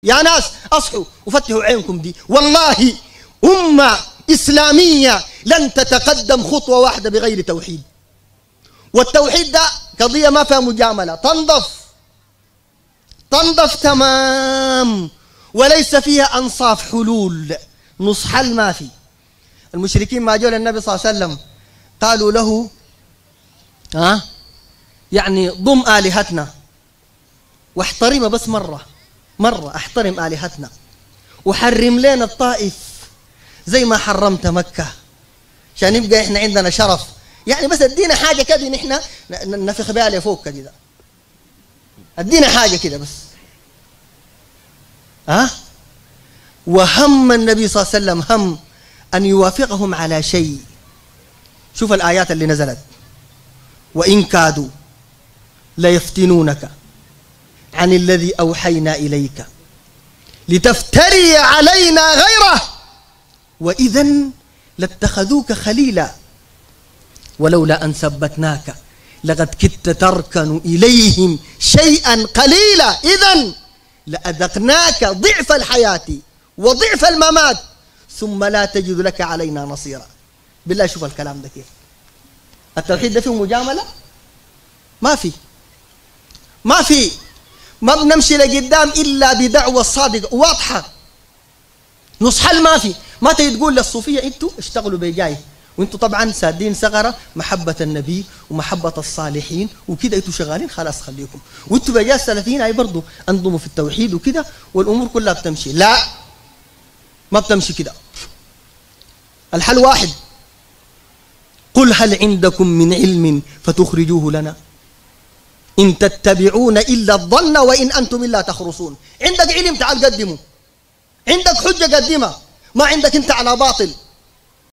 يا ناس أصحوا وفتحوا عينكم دي، والله أمة إسلامية لن تتقدم خطوة واحدة بغير توحيد. والتوحيد ده قضية ما فيها مجاملة، تنظف تمام، وليس فيها أنصاف حلول، نص حل ما في. المشركين ما جاءوا للنبي صلى الله عليه وسلم قالوا له يعني ضم آلهتنا واحترم بس مرة احترم آلهتنا وحرم لنا الطائف زي ما حرمت مكة عشان يبقى احنا عندنا شرف، يعني بس ادينا حاجة كده نحن نفخ بها لفوق كده، ادينا حاجة كده بس. وهم النبي صلى الله عليه وسلم هم أن يوافقهم على شيء. شوف الآيات اللي نزلت: وإن كادوا ليفتنونك عن الذي أوحينا إليك لتفتري علينا غيره وإذا لاتخذوك خليلا ولولا أن ثبتناك لقد كدت تركن إليهم شيئا قليلا إذا لأذقناك ضعف الحياة وضعف الممات ثم لا تجد لك علينا نصيرا. بالله شوف الكلام ده كيف. التوحيد ده فيه مجاملة؟ ما في ما بنمشي لقدام إلا بدعوة صادقة واضحة، نص حل ما في. ما تيجي تقول للصوفية انتوا اشتغلوا بجاي وانتوا طبعا سادين ثغرة محبة النبي ومحبة الصالحين وكده، انتوا شغالين خلاص خليكم، وانتوا بجاي السلفيين هاي برضو انضموا في التوحيد وكده والامور كلها بتمشي. لا، ما بتمشي كده. الحل واحد: قل هل عندكم من علم فتخرجوه لنا إن تتبعون إلا الظن وإن أنتم إلا تخرصون. عندك علم تعال قدمه، عندك حجة قدمها، ما عندك أنت على باطل.